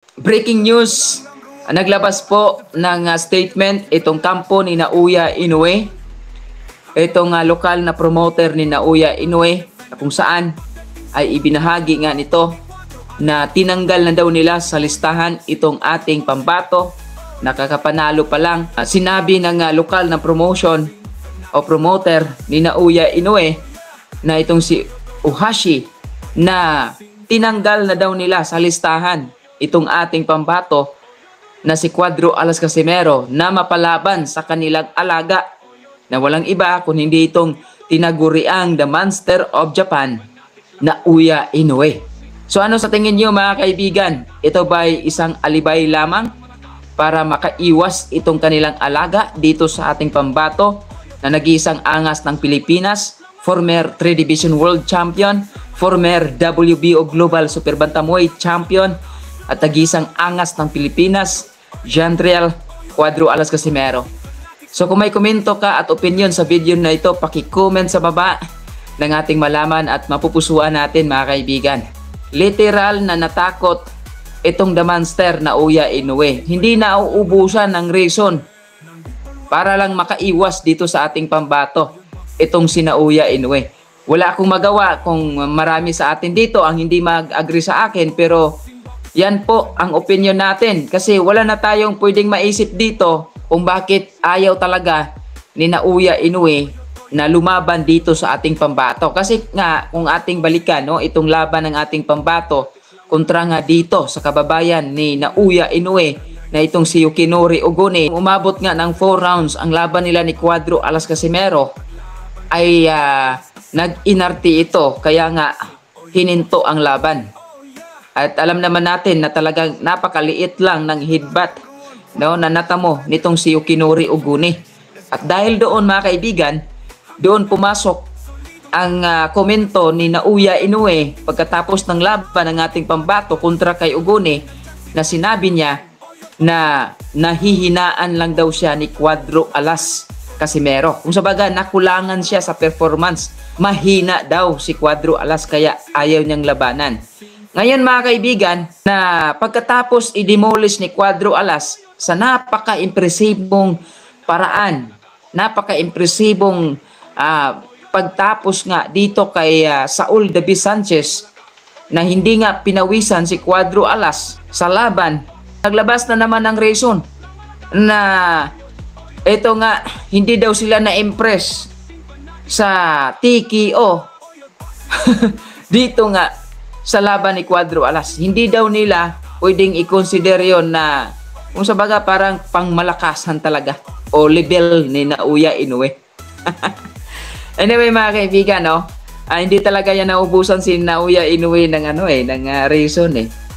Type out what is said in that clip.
Breaking news, naglabas po ng statement itong kampo ni Naoya Inoue, itong lokal na promoter ni Naoya Inoue, kung saan ay ibinahagi nga nito na tinanggal na daw nila sa listahan itong ating pambato. Nakakapanalo pa lang. Sinabi ng lokal na promotion o promoter ni Naoya Inoue na itong si Ohashi na tinanggal na daw nila sa listahan itong ating pambato na si Cuadro Alas Casimero na mapalaban sa kanilang alaga na walang iba kung hindi itong tinaguriang The Monster of Japan, Naoya Inoue. So ano sa tingin niyo mga kaibigan? Ito ba'y isang alibay lamang para makaiwas itong kanilang alaga dito sa ating pambato na nag-iisang angas ng Pilipinas, former 3 Division World Champion, former WBO Global Super Bantamweight Champion, at nag-iisang angas ng Pilipinas, Jantriel Cuadro Alas Casimero. So kung may komento ka at opinion sa video na ito, paki-comment sa baba ng ating malaman at mapupusuan natin mga kaibigan. Literal na natakot itong The Monster na Naoya Inoue. Hindi na uubusan ng reason para lang makaiwas dito sa ating pambato itong si Naoya Inoue. Wala akong magawa kung marami sa atin dito ang hindi mag-agree sa akin, pero yan po ang opinion natin kasi wala na tayong pwedeng maisip dito kung bakit ayaw talaga ni Naoya Inoue na lumaban dito sa ating pambato. Kasi nga kung ating balikan itong laban ng ating pambato kontra nga dito sa kababayan ni Naoya Inoue na itong si Yukinori Ogone, umabot nga ng 4 rounds ang laban nila ni Cuadro Alas Casimero, ay nag-inarti ito kaya nga hininto ang laban. At alam naman natin na talagang napakaliit lang ng headbutt na natamo nitong si Yukinori Ogone. At dahil doon mga kaibigan, doon pumasok ang komento ni Naoya Inoue pagkatapos ng laban ng ating pambato kontra kay Ogone, na sinabi niya na nahihinaan lang daw siya ni Cuadro Alas Casimero. Kung sabaga nakulangan siya sa performance, mahina daw si Cuadro Alas kaya ayaw niyang labanan. Ngayon mga kaibigan, na pagkatapos i-demolish ni Cuadro Alas sa napaka-impresibong paraan, napaka-impresibong pagtapos nga dito kay Saul Davis Sanchez na hindi nga pinawisan si Cuadro Alas sa laban, naglabas na naman ng reason na ito nga hindi daw sila na-impress sa TKO dito nga sa laban ni Cuadro Alas. Hindi daw nila pwedeng i-consider yon na kung sa baga parang pangmalakasan talaga o level ni Naoya Inoue. Anyway mga kaibigan, hindi talaga yan naubusan si Naoya Inoue ng reason